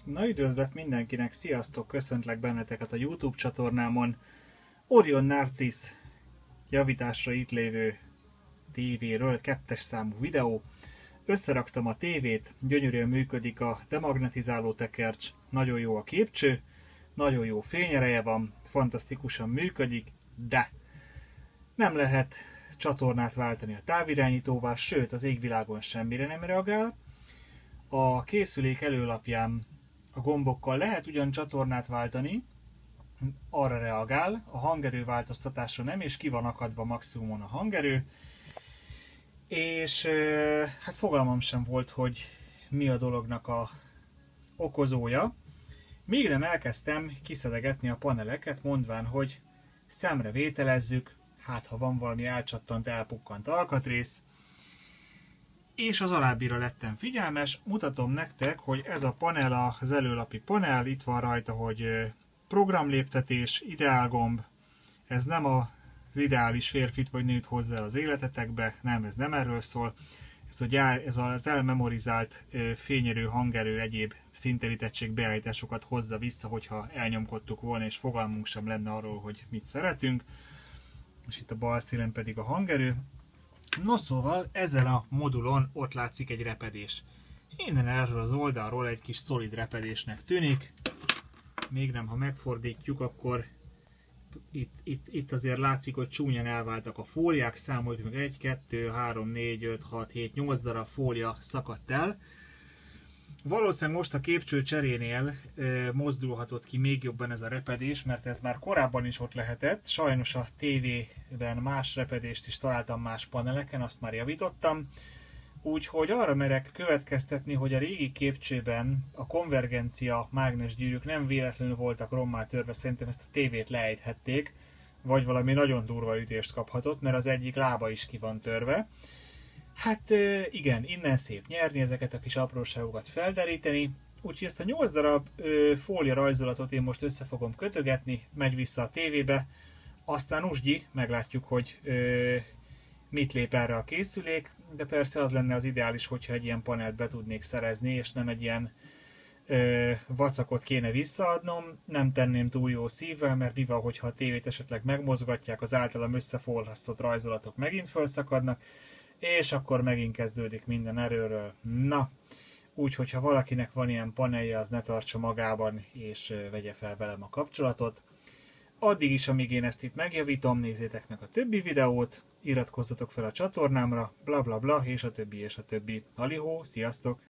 Na üdvözlet mindenkinek, sziasztok, köszöntlek benneteket a YouTube csatornámon. Orion Narcissz javításra itt lévő tévéről, 2-es számú videó. Összeraktam a tévét, gyönyörűen működik a demagnetizáló tekercs, nagyon jó a képcső, nagyon jó fényereje van, fantasztikusan működik, de nem lehet csatornát váltani a távirányítóval, sőt az égvilágon semmire nem reagál. A készülék előlapján a gombokkal lehet ugyan csatornát váltani, arra reagál, a hangerő változtatásra nem, és ki van akadva maximumon a hangerő. És hát fogalmam sem volt, hogy mi a dolognak az okozója. Míg nem elkezdtem kiszedegetni a paneleket, mondván, hogy szemre vételezzük, hát ha van valami elcsattant, elpukkant alkatrész. És az alábbira lettem figyelmes, mutatom nektek, hogy ez a panel az előlapi panel, itt van rajta, hogy programléptetés, ideálgomb, ez nem az ideális férfit vagy nőt hozzá az életetekbe, nem, ez nem erről szól, ez az elmemorizált fényerő, hangerő, egyéb szinterítettség beállításokat hozza vissza, hogyha elnyomkodtuk volna, és fogalmunk sem lenne arról, hogy mit szeretünk, és itt a bal szélen pedig a hangerő. No szóval ezen a modulon ott látszik egy repedés. Innen erről az oldalról egy kis szolid repedésnek tűnik. Még nem, ha megfordítjuk, akkor itt azért látszik, hogy csúnyan elváltak a fóliák. Számoljuk meg 1, 2, 3, 4, 5, 6, 7, 8 darab fólia szakadt el. Valószínűleg most a képcső cserénél mozdulhatott ki még jobban ez a repedés, mert ez már korábban is ott lehetett. Sajnos a tévében más repedést is találtam más paneleken, azt már javítottam. Úgyhogy arra merek következtetni, hogy a régi képcsőben a konvergencia mágnesgyűrűk nem véletlenül voltak rommá törve, szerintem ezt a tévét leejthették, vagy valami nagyon durva ütést kaphatott, mert az egyik lába is ki van törve. Hát igen, innen szép nyerni, ezeket a kis apróságokat felderíteni, úgyhogy ezt a 8 darab fólia rajzolatot én most össze fogom kötögetni, megy vissza a tévébe, aztán usgyi, meglátjuk, hogy mit lép erre a készülék, de persze az lenne az ideális, hogyha egy ilyen panelt be tudnék szerezni, és nem egy ilyen vacakot kéne visszaadnom, nem tenném túl jó szívvel, mert mi van, hogyha a tévét esetleg megmozgatják, az általam összeforrasztott rajzolatok megint felszakadnak, és akkor megint kezdődik minden erőről. Na, úgyhogy ha valakinek van ilyen panelje, az ne tartsa magában, és vegye fel velem a kapcsolatot. Addig is, amíg én ezt itt megjavítom, nézzétek meg a többi videót, iratkozzatok fel a csatornámra, bla bla bla, és a többi, és a többi. Halihó, sziasztok!